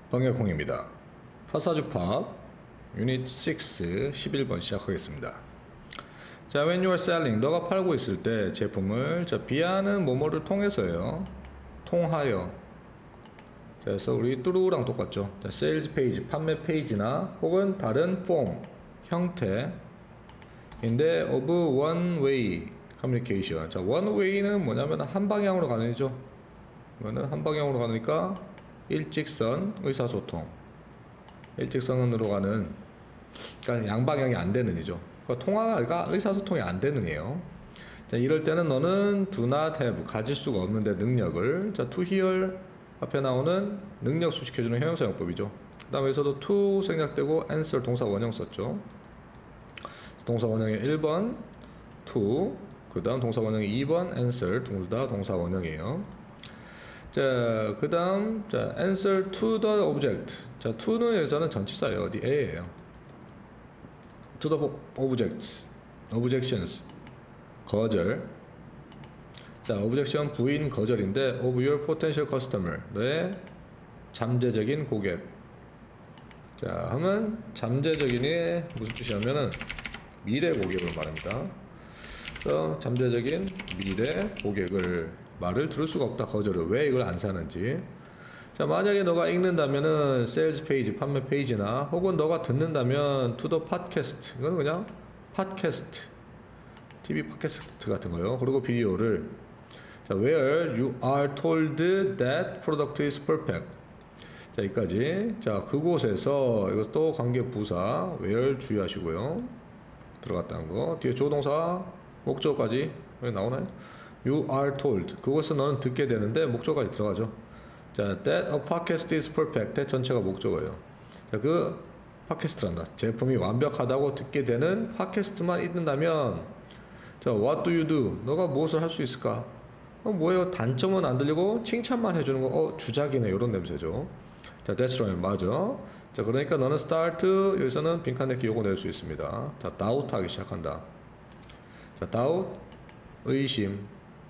방역홍입니다. 파사주팝 유닛 6 11번 시작하겠습니다. 자, when you are selling, 너가 팔고 있을 때 제품을 비하는 뭐뭐를 통해서요. 통하여. 자, 그래서 우리 뚜루랑 똑같죠. 자, 세일즈 페이지, 판매 페이지나 혹은 다른 폼, 형태 인데 of one way communication. 자, one way는 뭐냐면 한 방향으로 가는 거죠. 그러면은 한 방향으로 가니까 일직선 의사소통, 일직선으로 가는, 그러니까 양방향이 안 되는 이죠. 그러니까 통화가 의사소통이 안 되는 이에요. 자, 이럴 때는 너는 do not have, 가질 수가 없는데 능력을, 자, to hear 앞에 나오는 능력 수식해주는 형용사용법이죠. 그 다음에 여기서도 to 생략되고 answer 동사 원형 썼죠. 동사 원형의 1번 to, 그 다음 동사 원형의 2번 answer, 둘 다 동사 원형이에요. 자, 그 다음, 자, answer to the object. 자, to는 여기서는 전치사예요. 어디? A예요. to the objects, objections, 거절. 자, objection 부인 거절인데 of your potential customer, 너의 잠재적인 고객. 자, 하면 잠재적인이 무슨 뜻이냐면은 미래 고객을 말합니다. 그래서 잠재적인 미래 고객을 말을 들을 수가 없다. 거절을. 왜 이걸 안 사는지. 자, 만약에 너가 읽는다면은 세일즈 페이지, 판매 페이지나 혹은 너가 듣는다면 to the podcast. 이건 그냥 팟캐스트, TV 팟캐스트 같은 거요. 그리고 비디오를, 자, where you are told that product is perfect. 자, 여기까지. 자, 그곳에서, 이것도 관계 부사 where 주의하시고요. 들어갔다는 거. 뒤에 조동사 목적어까지 왜 나오나요? You are told. 그것은 너는 듣게 되는데 목적어까지 들어가죠. 자, that a podcast is perfect. that 전체가 목적어예요. 자, 그 팟캐스트란다. 제품이 완벽하다고 듣게 되는 팟캐스트만 읽는다면, 자, what do you do? 너가 무엇을 할 수 있을까? 뭐예요? 단점은 안 들리고 칭찬만 해주는 거. 주작이네. 이런 냄새죠. 자, that's right. 맞아. 자, 그러니까 너는 start, 여기서는 빈칸 넣기 요거 낼 수 있습니다. 자, doubt 하기 시작한다. 자, doubt, 의심.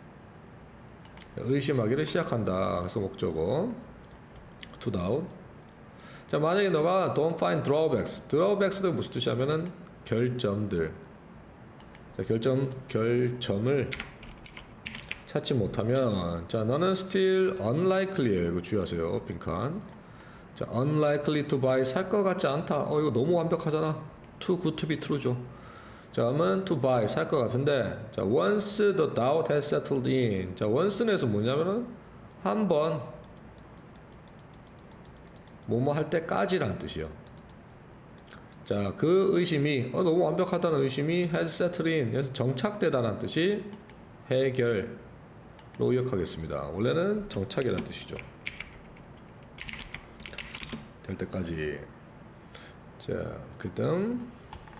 의심하기를 시작한다. 그래서 목적어 to doubt. 자, 만약에 너가 don't find drawbacks. drawbacks도 무슨 뜻이냐면은 결점들. 자, 결점을 찾지 못하면, 자, 너는 still unlikely예요. 이거 주의하세요. 빈칸. 자, unlikely to buy, 살 것 같지 않다. 이거 너무 완벽하잖아. too good to be true죠. 자, 그러면 to buy, 살 것 같은데, 자, once the doubt has settled in. 자, once에서 뭐냐면은 한번 뭐뭐 할 때까지라는 뜻이요. 자, 그 의심이 너무 완벽하다는 의심이 has settled in, 그래서 정착되다는 뜻이 해결로 의역하겠습니다. 원래는 정착이라는 뜻이죠. 될 때까지. 자, 그 다음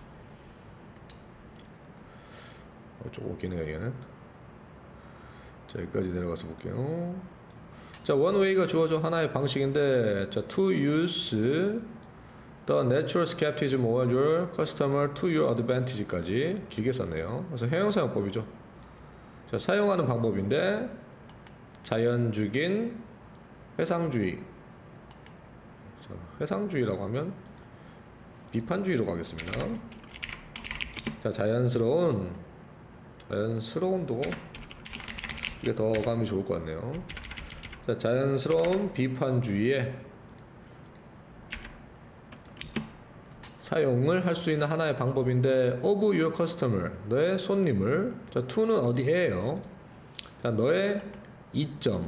조금 웃기네요, 얘는. 자, 여기까지 내려가서 볼게요. 자, one way가 주어져 하나의 방식인데, 자, to use the natural skepticism of your customer to your advantage까지 길게 썼네요. 그래서 형용사용법이죠. 자, 사용하는 방법인데, 자연적인 회상주의. 자, 회상주의라고 하면 비판주의로 가겠습니다. 자, 자연스러운도 이게 더 어감이 좋을 것 같네요. 자, 자연스러운 비판주의에 사용을 할 수 있는 하나의 방법인데 of your customer, 너의 손님을. 자, to는 어디에요? 자, 너의 이점에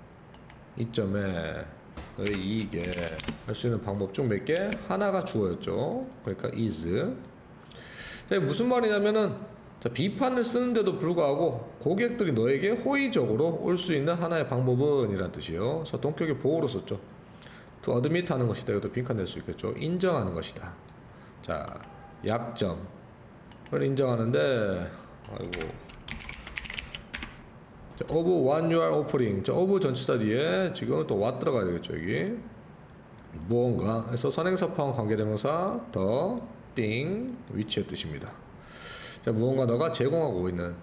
너의 이익에 할 수 있는 방법 중 몇 개? 하나가 주어였죠. 그러니까 is. 자, 무슨 말이냐면은, 자, 비판을 쓰는데도 불구하고 고객들이 너에게 호의적으로 올 수 있는 하나의 방법은 이란 뜻이에요. 그래서 동격의 보호로 썼죠. to admit 하는 것이다. 이것도 빈칸 낼 수 있겠죠. 인정하는 것이다. 자, 약점을 인정하는데, 아이고. 자, of what you are offering. 자, of 전치사 뒤에 지금 또 what 들어가야 되겠죠. 여기 무언가 해서 선행사 포함 관계대명사 the thing which의 뜻입니다. 자, 무언가 너가 제공하고 있는,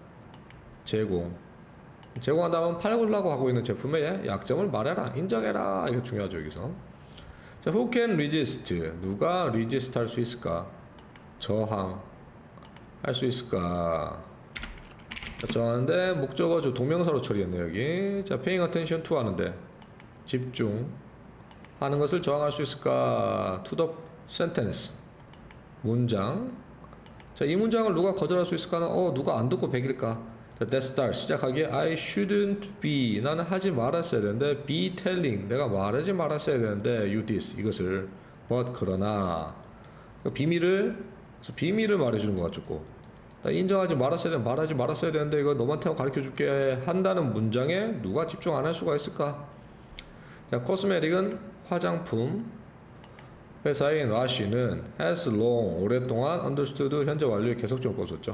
제공한다면 팔으려고 하고 있는 제품의 약점을 말해라, 인정해라. 이게 중요하죠, 여기서. 자, who can resist? 누가 resist 할 수 있을까? 저항 할 수 있을까? 자, 저항하는데 목적어 주 동명사로 처리했네 여기. 자, paying attention to 하는데 집중 하는 것을 저항할 수 있을까? to the sentence 문장. 자, 이 문장을 누가 거절할 수 있을까? 누가 안 듣고 백일까? 자, that start 시작하기에 I shouldn't be 나는 하지 말았어야 되는데 be telling 내가 말하지 말았어야 되는데 you this 이것을 but 그러나 비밀을 말해주는 것 같고 나 인정하지 말았어야 되는데 말하지 말았어야 되는데 이거 너한테 가르쳐줄게 한다는 문장에 누가 집중 안 할 수가 있을까? 자, 코스메틱은 화장품 회사인 라쉬는 has long 오랫동안 understood 현재 완료의 계속적으로 썼죠.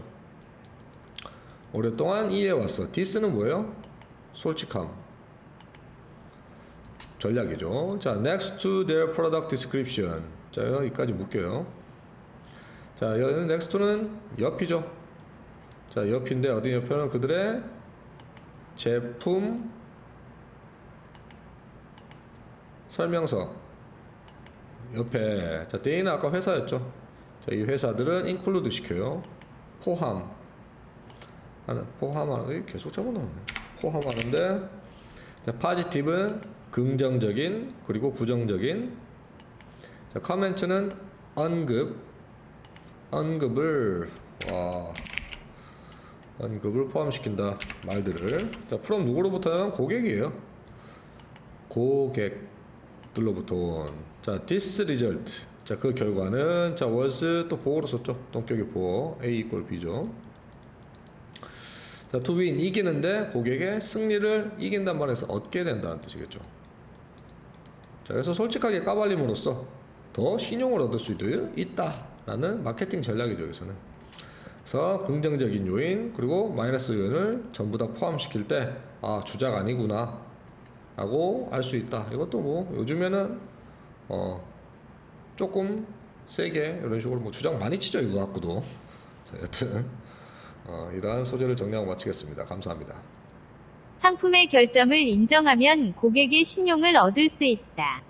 오랫동안 이해해왔어. this는 뭐예요? 솔직함 전략이죠. 자, next to their product description. 자, 여기까지 묶여요. 자, next to는 옆이죠. 자, 옆인데 어디 옆에는 그들의 제품 설명서 옆에. 자, they는 아까 회사였죠. 자, 이 회사들은 include 시켜요. 포함하는 계속 잘못 나오네. 포함하는데 자, positive는 긍정적인 그리고 부정적인. 자, comment는 언급을 포함시킨다 말들을. 자, from 누구로부터는 고객이에요. 고객들로부터 온. 자, this result. 자, 그 결과는 자, was 또 보어로 썼죠. 동격의 보어. A equal B죠. 자, to win 이기는데 고객의 승리를 이긴단 말에서 얻게 된다는 뜻이겠죠. 자, 그래서 솔직하게 까발림으로써 더 신용을 얻을 수도 있다라는 마케팅 전략이죠. 여기서는. 그래서 긍정적인 요인 그리고 마이너스 요인을 전부 다 포함시킬 때 주작 아니구나 라고 알 수 있다. 이것도 뭐 요즘에는 조금 세게 이런 식으로 뭐 주장 많이 치죠 이거 갖고도. 자, 여튼 이러한 소재를 정리하고 마치겠습니다. 감사합니다. 상품의 결점을 인정하면 고객의 신용을 얻을 수 있다.